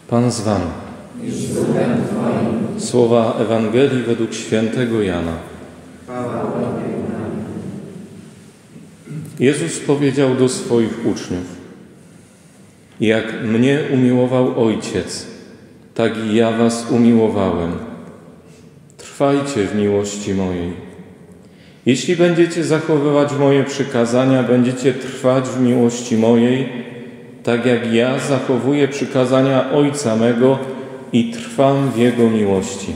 Pan z wami. Słowa Ewangelii według świętego Jana. Jezus powiedział do swoich uczniów: jak mnie umiłował Ojciec, tak i ja was umiłowałem. Trwajcie w miłości mojej. Jeśli będziecie zachowywać moje przykazania, będziecie trwać w miłości mojej, tak jak ja zachowuję przykazania Ojca mego i trwam w Jego miłości.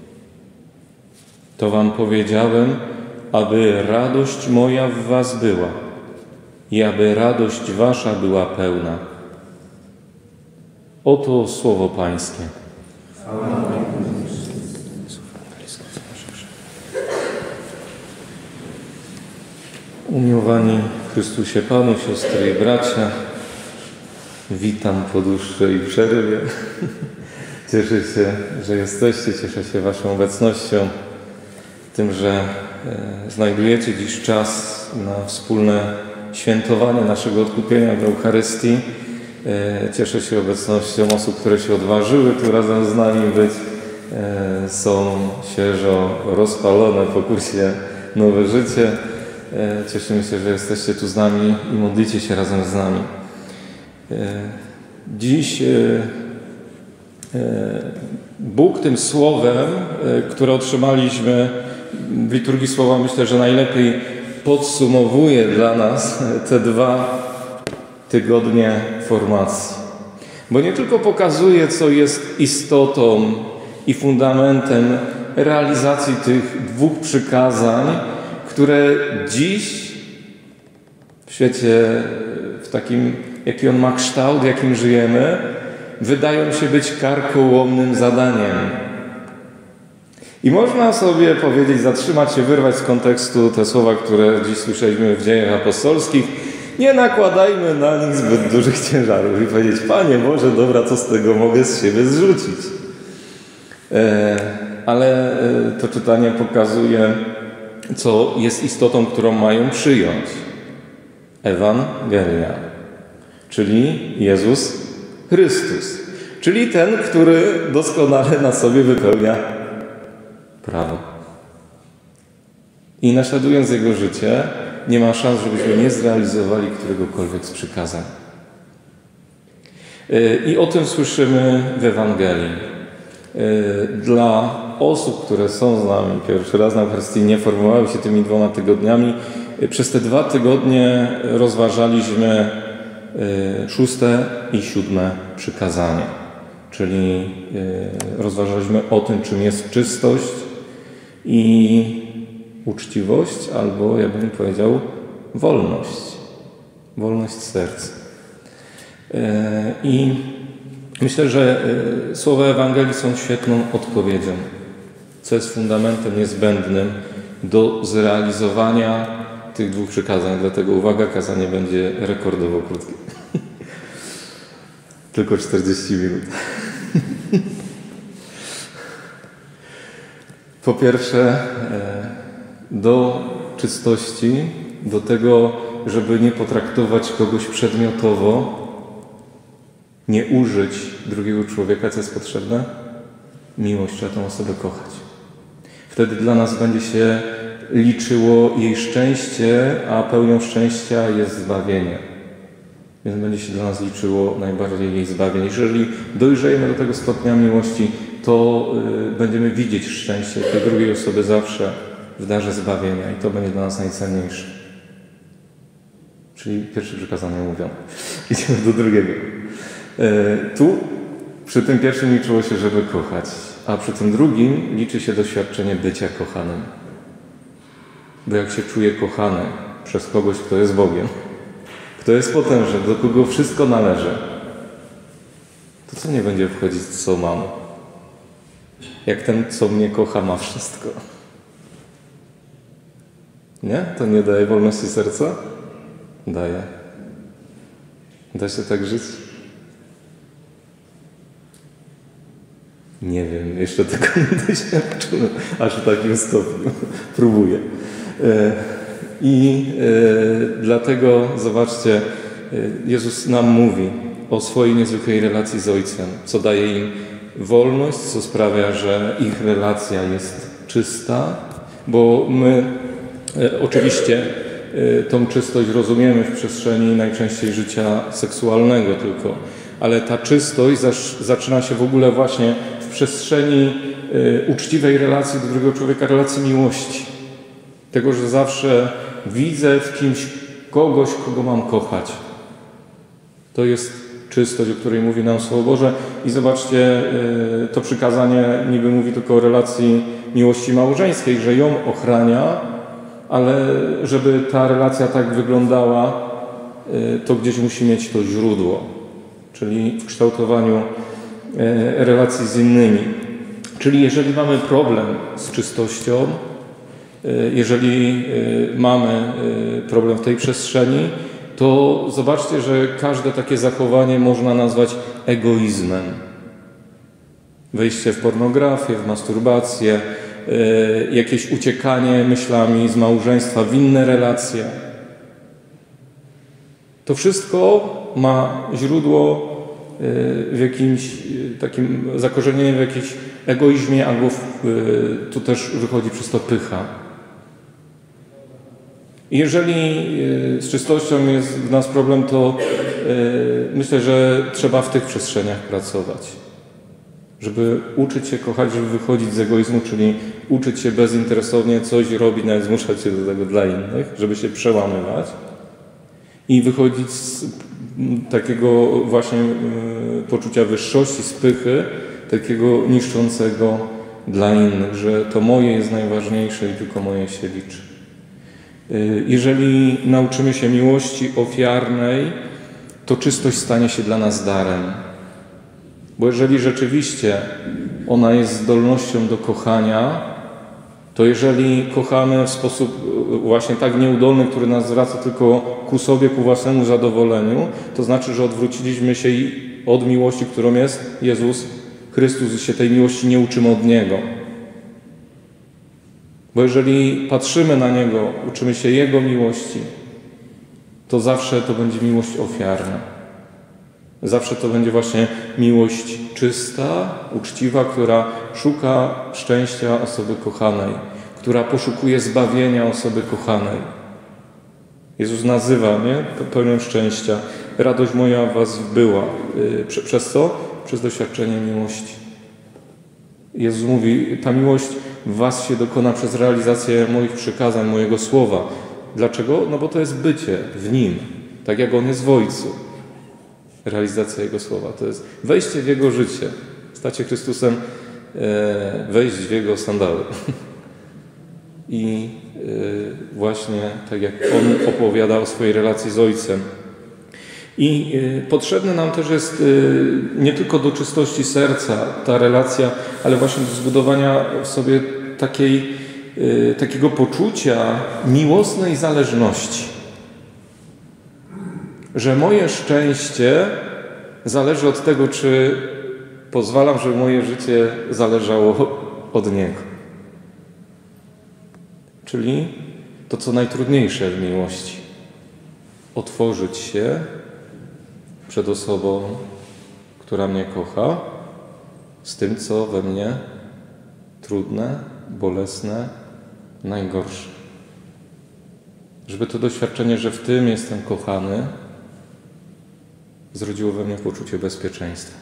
To wam powiedziałem, aby radość moja w was była i aby radość wasza była pełna. Oto słowo Pańskie. Umiłowani w Chrystusie Panu, siostry i bracia, witam po dłuższej przerwie. Cieszę się, że jesteście, cieszę się waszą obecnością, tym, że znajdujecie dziś czas na wspólne świętowanie naszego odkupienia w Eucharystii. Cieszę się obecnością osób, które się odważyły tu razem z nami być. Są świeżo rozpalone po kursie Nowe Życie. Cieszymy się, że jesteście tu z nami i modlicie się razem z nami. Dziś Bóg tym słowem, które otrzymaliśmy w liturgii słowa, myślę, że najlepiej podsumowuje dla nas te 2 tygodnie formacji. Bo nie tylko pokazuje, co jest istotą i fundamentem realizacji tych 2 przykazań, które dziś w świecie, w takim, jaki on ma kształt, w jakim żyjemy, wydają się być karkołomnym zadaniem. I można sobie powiedzieć, zatrzymać się, wyrwać z kontekstu te słowa, które dziś słyszeliśmy w Dziejach Apostolskich. Nie nakładajmy na nich zbyt dużych ciężarów i powiedzieć: Panie Boże, dobra, co z tego mogę z siebie zrzucić? Ale to czytanie pokazuje, co jest istotą, którą mają przyjąć. Ewangelia, czyli Jezus Chrystus, czyli ten, który doskonale na sobie wypełnia prawo. I naśladując Jego życie, nie ma szans, żebyśmy nie zrealizowali któregokolwiek z przykazań. I o tym słyszymy w Ewangelii. Dla osób, które są z nami pierwszy raz na Eucharystii, nie formowały się tymi 2 tygodniami, przez te 2 tygodnie rozważaliśmy 6. i 7. przykazanie. Czyli rozważaliśmy o tym, czym jest czystość i uczciwość, albo, ja bym powiedział, wolność. Wolność serca. I myślę, że słowa Ewangelii są świetną odpowiedzią, co jest fundamentem niezbędnym do zrealizowania tych 2 przykazań. Dlatego uwaga, kazanie będzie rekordowo krótkie. Tylko 40 minut. Po pierwsze, do czystości, do tego, żeby nie potraktować kogoś przedmiotowo, nie użyć drugiego człowieka, co jest potrzebne? Miłość, trzeba tę osobę kochać. Wtedy dla nas będzie się liczyło jej szczęście, a pełnią szczęścia jest zbawienie. Więc będzie się dla nas liczyło najbardziej jej zbawienie. Jeżeli dojrzejemy do tego stopnia miłości, to będziemy widzieć szczęście tej drugiej osoby zawsze w darze zbawienia i to będzie dla nas najcenniejsze. Czyli pierwsze przykazanie mówione. Idziemy do drugiego. Tu przy tym pierwszym liczyło się, żeby kochać, a przy tym drugim liczy się doświadczenie bycia kochanym. Bo jak się czuje kochany przez kogoś, kto jest Bogiem, kto jest potężny, do kogo wszystko należy, to co nie będzie wchodzić, co mam? Jak ten, co mnie kocha, ma wszystko. Nie? To nie daje wolności serca? Daje. Da się tak żyć? Nie wiem, jeszcze tego nie doświadczyłem, aż w takim stopniu. Próbuję. Dlatego, zobaczcie, Jezus nam mówi o swojej niezwykłej relacji z Ojcem, co daje im wolność, co sprawia, że ich relacja jest czysta, bo my oczywiście tą czystość rozumiemy w przestrzeni najczęściej życia seksualnego tylko, ale ta czystość zaczyna się w ogóle właśnie w przestrzeni uczciwej relacji do drugiego człowieka, relacji miłości. Tego, że zawsze widzę w kimś kogoś, kogo mam kochać. To jest czystość, o której mówi nam Słowo Boże. I zobaczcie, to przykazanie niby mówi tylko o relacji miłości małżeńskiej, że ją ochrania, ale żeby ta relacja tak wyglądała, to gdzieś musi mieć to źródło, czyli w kształtowaniu relacji z innymi. Czyli jeżeli mamy problem z czystością, jeżeli mamy problem w tej przestrzeni, to zobaczcie, że każde takie zachowanie można nazwać egoizmem. Wejście w pornografię, w masturbację, jakieś uciekanie myślami z małżeństwa w inne relacje. To wszystko ma źródło w jakimś takim zakorzenieniu w jakimś egoizmie, albo tu też wychodzi przez to pycha. I jeżeli z czystością jest w nas problem, to myślę, że trzeba w tych przestrzeniach pracować. Żeby uczyć się kochać, żeby wychodzić z egoizmu, czyli uczyć się bezinteresownie coś robić, nawet zmuszać się do tego dla innych, żeby się przełamywać i wychodzić z takiego właśnie poczucia wyższości, z pychy, takiego niszczącego dla innych, że to moje jest najważniejsze i tylko moje się liczy. Jeżeli nauczymy się miłości ofiarnej, to czystość stanie się dla nas darem. Bo jeżeli rzeczywiście ona jest zdolnością do kochania, to jeżeli kochamy w sposób właśnie tak nieudolny, który nas zwraca tylko ku sobie, ku własnemu zadowoleniu, to znaczy, że odwróciliśmy się od miłości, którą jest Jezus Chrystus i się tej miłości nie uczymy od Niego. Bo jeżeli patrzymy na Niego, uczymy się Jego miłości, to zawsze to będzie miłość ofiarna. Zawsze to będzie właśnie miłość czysta, uczciwa, która szuka szczęścia osoby kochanej, która poszukuje zbawienia osoby kochanej. Jezus nazywa pełnią szczęścia. Radość moja w was była. Przez co? Przez doświadczenie miłości. Jezus mówi, ta miłość w was się dokona przez realizację moich przykazań, mojego słowa. Dlaczego? No bo to jest bycie w Nim, tak jak On jest w Ojcu. Realizacja Jego słowa to jest wejście w Jego życie. Stacie Chrystusem, wejść w Jego sandały. I właśnie tak jak On opowiada o swojej relacji z Ojcem. I potrzebne nam też jest nie tylko do czystości serca ta relacja, ale właśnie do zbudowania w sobie takiego poczucia miłosnej zależności. Że moje szczęście zależy od tego, czy pozwalam, żeby moje życie zależało od Niego. Czyli to, co najtrudniejsze w miłości. Otworzyć się przed osobą, która mnie kocha, z tym, co we mnie trudne, bolesne, najgorsze. Żeby to doświadczenie, że w tym jestem kochany, zrodziło we mnie poczucie bezpieczeństwa.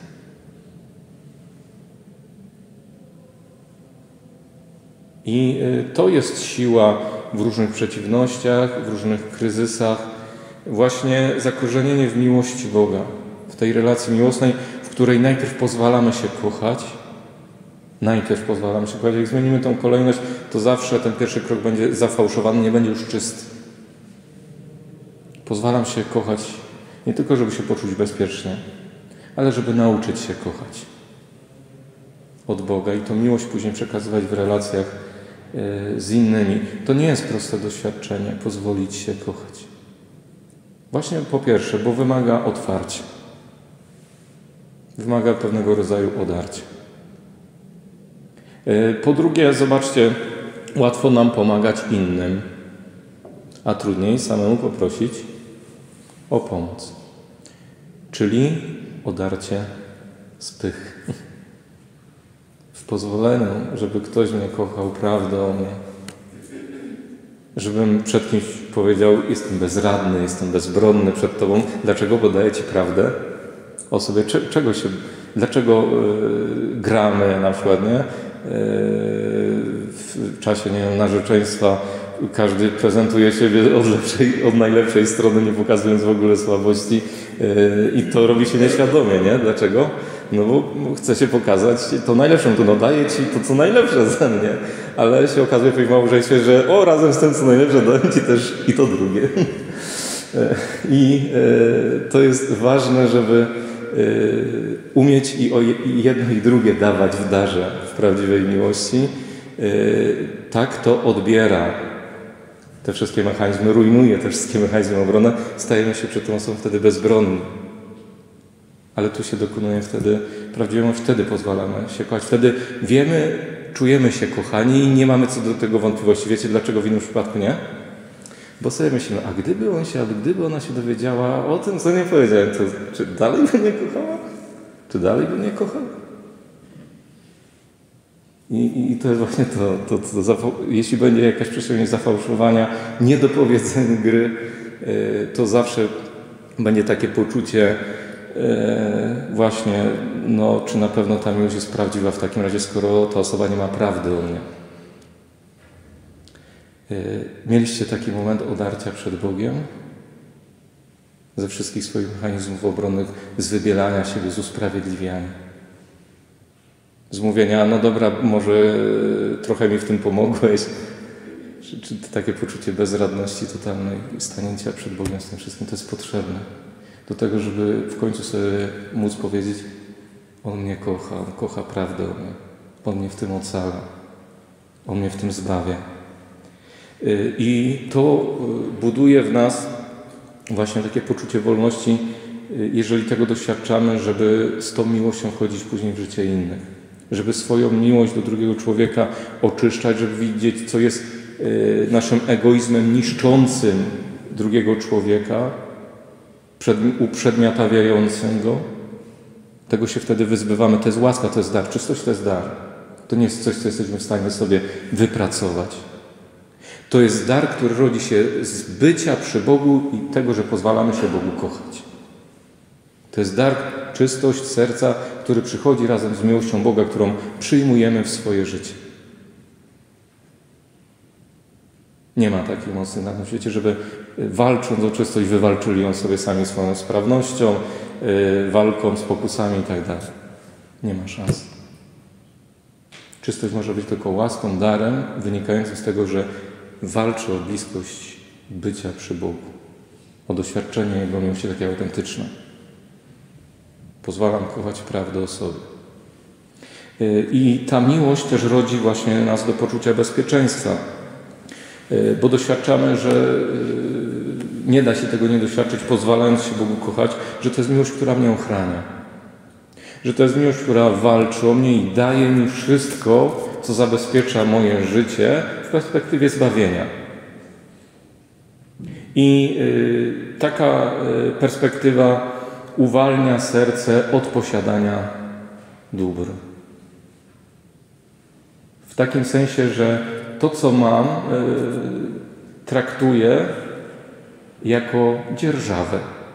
I to jest siła w różnych przeciwnościach, w różnych kryzysach, właśnie zakorzenienie w miłości Boga, w tej relacji miłosnej, w której najpierw pozwalamy się kochać, Jak zmienimy tą kolejność, to zawsze ten pierwszy krok będzie zafałszowany, nie będzie już czysty. Pozwalam się kochać nie tylko, żeby się poczuć bezpiecznie, ale żeby nauczyć się kochać od Boga i tą miłość później przekazywać w relacjach z innymi. To nie jest proste doświadczenie, pozwolić się kochać. Właśnie po pierwsze, bo wymaga otwarcia. Wymaga pewnego rodzaju odarcia. Po drugie, zobaczcie, łatwo nam pomagać innym, a trudniej samemu poprosić o pomoc. Czyli odarcie z pych. W pozwoleniu, żeby ktoś mnie kochał prawdę o mnie. Żebym przed kimś powiedział, jestem bezradny, jestem bezbronny przed Tobą. Dlaczego? Bo daję Ci prawdę o sobie. Dlaczego gramy na przykład, nie? W czasie, nie wiem, narzeczeństwa każdy prezentuje siebie od najlepszej strony, nie pokazując w ogóle słabości i to robi się nieświadomie, nie? Dlaczego? No bo chce się pokazać to najlepszą, to daje Ci to, co najlepsze ze mnie, ale się okazuje w małżeństwie, że razem z tym, co najlepsze, dałem Ci też i to drugie. I to jest ważne, żeby umieć i jedno i drugie dawać w darze, w prawdziwej miłości. Tak to odbiera te wszystkie mechanizmy, rujnuje te wszystkie mechanizmy obrony, stajemy się przed tą osobą wtedy bezbronni. Ale tu się dokonuje wtedy, prawdziwie wtedy pozwalamy się kochać. Wtedy wiemy, czujemy się kochani i nie mamy co do tego wątpliwości. Wiecie, dlaczego w innym przypadku nie? Bo sobie myślimy, gdyby ona się dowiedziała o tym, co nie powiedziałem, to czy dalej by mnie kochała? Czy dalej by mnie kochał? I to jest właśnie jeśli będzie jakaś przestrzeń zafałszowania, niedopowiedzenia gry, to zawsze będzie takie poczucie właśnie, czy na pewno ta miłość jest prawdziwa w takim razie, skoro ta osoba nie ma prawdy o mnie. Mieliście taki moment odarcia przed Bogiem? Ze wszystkich swoich mechanizmów obronnych, z wybielania siebie, z usprawiedliwiania. Z mówienia, no dobra, może trochę mi w tym pomogłeś. Czy takie poczucie bezradności totalnej, stanięcia przed Bogiem z tym wszystkim, to jest potrzebne. Do tego, żeby w końcu sobie móc powiedzieć, On mnie kocha, On kocha prawdę o mnie. On mnie w tym ocala. On mnie w tym zbawia. I to buduje w nas właśnie takie poczucie wolności, jeżeli tego doświadczamy, żeby z tą miłością wchodzić później w życie innych. Żeby swoją miłość do drugiego człowieka oczyszczać, żeby widzieć, co jest naszym egoizmem niszczącym drugiego człowieka, uprzedmiotawiającym go. Tego się wtedy wyzbywamy. To jest łaska, to jest dar. Czystość to jest dar. To nie jest coś, co jesteśmy w stanie sobie wypracować. To jest dar, który rodzi się z bycia przy Bogu i tego, że pozwalamy się Bogu kochać. To jest dar, czystość serca, który przychodzi razem z miłością Boga, którą przyjmujemy w swoje życie. Nie ma takiej mocy na tym świecie, żeby walcząc o czystość wywalczyli ją sobie sami swoją sprawnością, walką z pokusami i tak dalej. Nie ma szans. Czystość może być tylko łaską, darem wynikającym z tego, że walczy o bliskość bycia przy Bogu, o doświadczenie Jego miłości takie autentyczne. Pozwalam kochać prawdę o sobie. I ta miłość też rodzi właśnie nas do poczucia bezpieczeństwa, bo doświadczamy, że nie da się tego nie doświadczyć, pozwalając się Bogu kochać, że to jest miłość, która mnie ochrania. Że to jest miłość, która walczy o mnie i daje mi wszystko, co zabezpiecza moje życie w perspektywie zbawienia. I taka perspektywa uwalnia serce od posiadania dóbr. W takim sensie, że to, co mam, traktuję jako dzierżawę.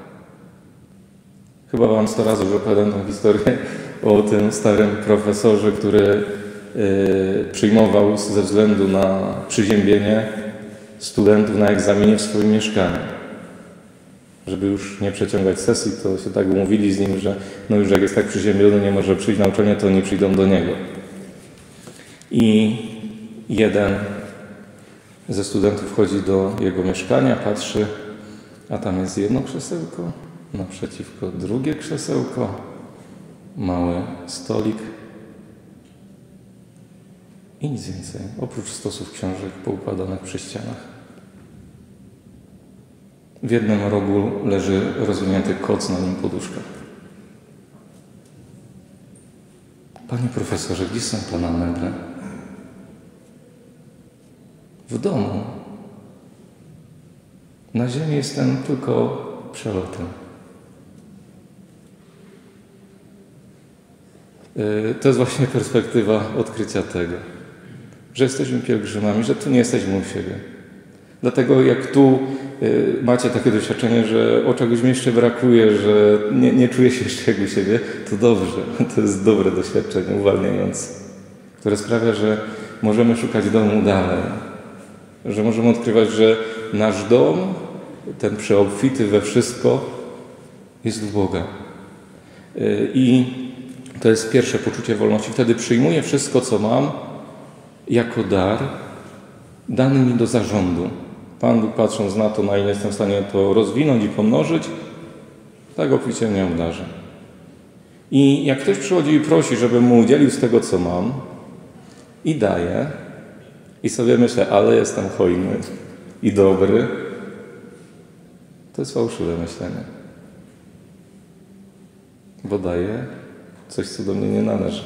Chyba wam 100 razy już opowiadam tę historię o tym starym profesorze, który przyjmował ze względu na przyziębienie studentów na egzaminie w swoim mieszkaniu. Żeby już nie przeciągać sesji, to się tak umówili z nim, że już jak jest tak przyziębiony, nie może przyjść na uczelnię, to nie przyjdą do niego. I jeden ze studentów wchodzi do jego mieszkania, patrzy, a tam jest jedno krzesełko, naprzeciwko drugie krzesełko, mały stolik i nic więcej, oprócz stosów książek poukładanych przy ścianach. W jednym rogu leży rozwinięty koc, na nim poduszka. Panie profesorze, gdzie są pana meble? W domu. Na ziemi jestem tylko przelotem. To jest właśnie perspektywa odkrycia tego, że jesteśmy pielgrzymami, że tu nie jesteśmy u siebie. Dlatego jak tu macie takie doświadczenie, że o czegoś mi jeszcze brakuje, że nie czuję się jeszcze jak u siebie, to dobrze. To jest dobre doświadczenie, uwalniające, które sprawia, że możemy szukać domu dalej. Że możemy odkrywać, że nasz dom, ten przeobfity we wszystko, jest u Boga. I to jest pierwsze poczucie wolności. Wtedy przyjmuję wszystko, co mam, jako dar, dany mi do zarządu. Pan Bóg, patrząc na to, na ile jestem w stanie to rozwinąć i pomnożyć, tak obficie mnie obdarzy. I jak ktoś przychodzi i prosi, żebym mu udzielił z tego, co mam, i daję, i sobie myślę, ale jestem hojny i dobry, to jest fałszywe myślenie. Bo daję coś, co do mnie nie należy.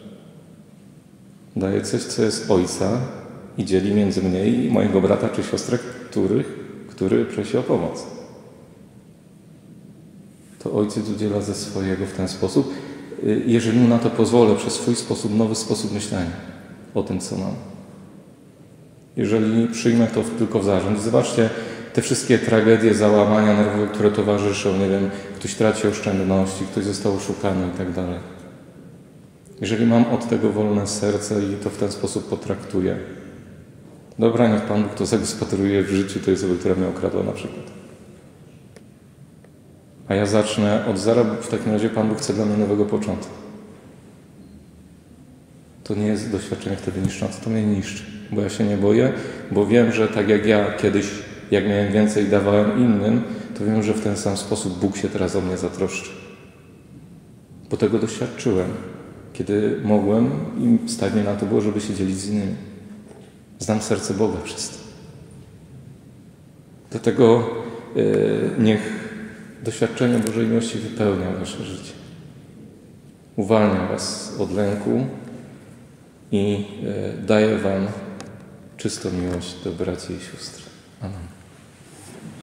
Daję coś, co jest Ojca i dzieli między mnie i mojego brata czy siostrę, który prosi o pomoc. To Ojciec udziela ze swojego w ten sposób, jeżeli mu na to pozwolę, przez swój sposób, nowy sposób myślenia o tym, co mam. Jeżeli przyjmę to tylko w zarząd. Zobaczcie te wszystkie tragedie, załamania nerwowe, które towarzyszą. Nie wiem, ktoś traci oszczędności, ktoś został oszukany i tak dalej. Jeżeli mam od tego wolne serce i to w ten sposób potraktuję, dobra, niech Pan Bóg to zagospodaruje w życiu tej osoby, która mnie okradła na przykład. A ja zacznę od zera, bo w takim razie Pan Bóg chce dla mnie nowego początku. To nie jest doświadczenie wtedy niszczące, to mnie niszczy. Bo ja się nie boję, bo wiem, że tak jak ja kiedyś, jak miałem więcej, dawałem innym, to wiem, że w ten sam sposób Bóg się teraz o mnie zatroszczy. Bo tego doświadczyłem, kiedy mogłem i stać mnie na to było, żeby się dzielić z innymi. Znam serce Boga przez to. Dlatego niech doświadczenie Bożej miłości wypełnia wasze życie. Uwalnia was od lęku i daje wam czystą miłość do braci i sióstr.